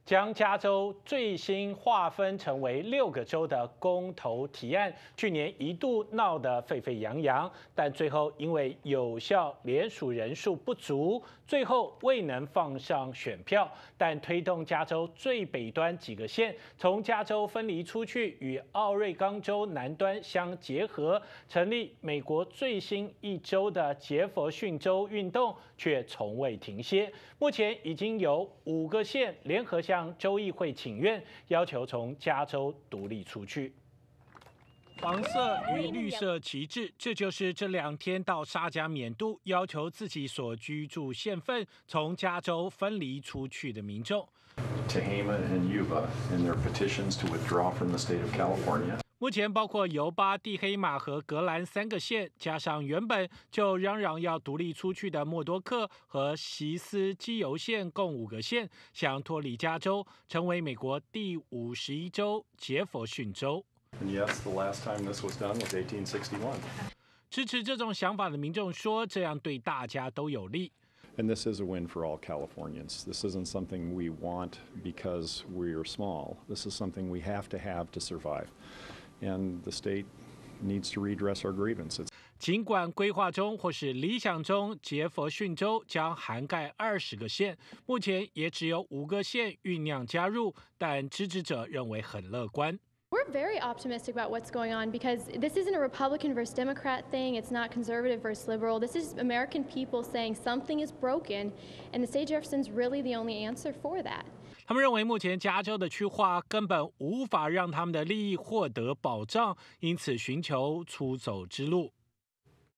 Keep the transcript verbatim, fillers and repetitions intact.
将加州最新划分成为六个州的公投提案，去年一度闹得沸沸扬扬，但最后因为有效联署人数不足，最后未能放上选票。但推动加州最北端几个县从加州分离出去，与奥瑞冈州南端相结合，成立美国最新一州的杰佛逊州运动，却从未停歇。目前已经有五个县联合向州议会请愿，要求从加州独立出去。黄色与绿色旗帜，这就是这两天到沙加缅度要求自己所居住县份从加州分离出去的民众。 Tehama and Yuba in their petitions to withdraw from the state of California. 目前包括尤巴、蒂黑马和格兰三个县，加上原本就嚷嚷要独立出去的默多克和席斯基尤县，共五个县想脱离加州，成为美国第五十一州杰佛逊州。 And yes, the last time this was done was eighteen sixty-one. 支持这种想法的民众说，这样对大家都有利。 And this is a win for all Californians. This isn't something we want because we're small. This is something we have to have to survive. And the state needs to redress our grievances. 尽管规划中或是理想中，杰佛逊州将涵盖二十个县，目前也只有五个县酝酿加入，但支持者认为很乐观。 We're very optimistic about what's going on because this isn't a Republican versus Democrat thing. It's not conservative versus liberal. This is American people saying something is broken, and the state of Jefferson's really the only answer for that. 他们认为目前加州的区划根本无法让他们的利益获得保障，因此寻求出走之路。